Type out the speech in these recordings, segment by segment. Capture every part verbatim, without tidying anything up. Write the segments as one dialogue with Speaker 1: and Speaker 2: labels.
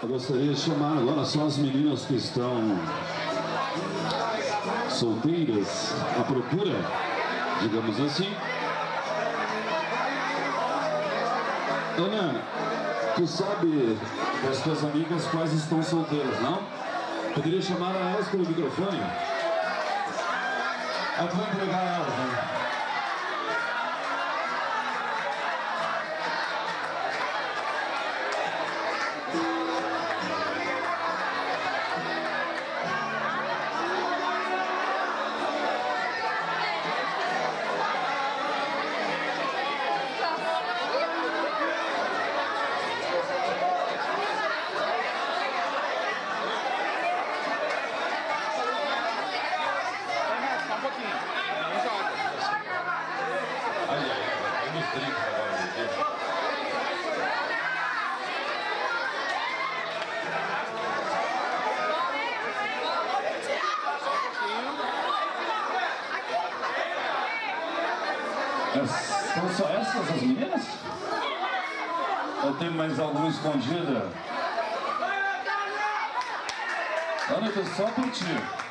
Speaker 1: Eu gostaria de chamar agora só as meninas que estão solteiras, à procura, digamos assim. Ana, tu sabe das tuas amigas quais estão solteiras, não? Poderia chamar elas pelo microfone? Ah, tu vai entregar elas, né?
Speaker 2: São só essas as meninas? Ou tem mais alguma escondida? Ana, eu tô só por ti.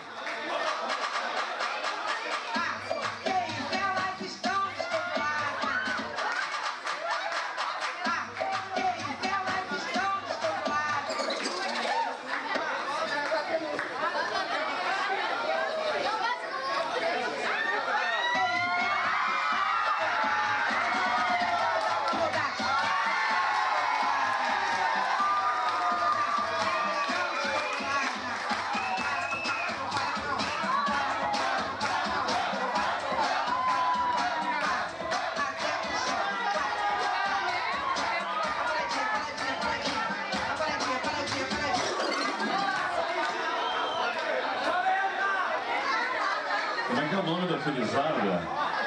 Speaker 2: Como é que é o nome da felizarda?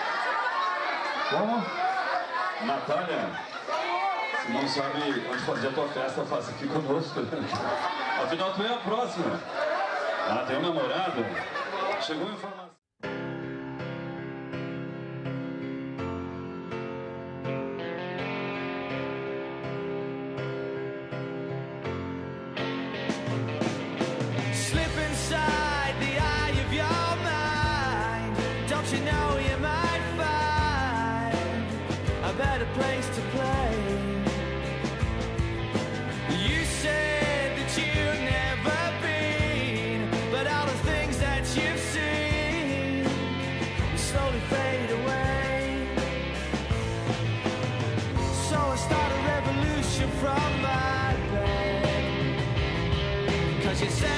Speaker 2: Como? Natália? Se não sabe onde fazer a tua festa, faça aqui conosco. Afinal, tu é a próxima. Ah, tem um namorado? Chegou a informação.
Speaker 3: You know you might find a better place to play. You said that you've never been, but all the things that you've seen slowly fade away. So I start a revolution from my bed, 'cause you said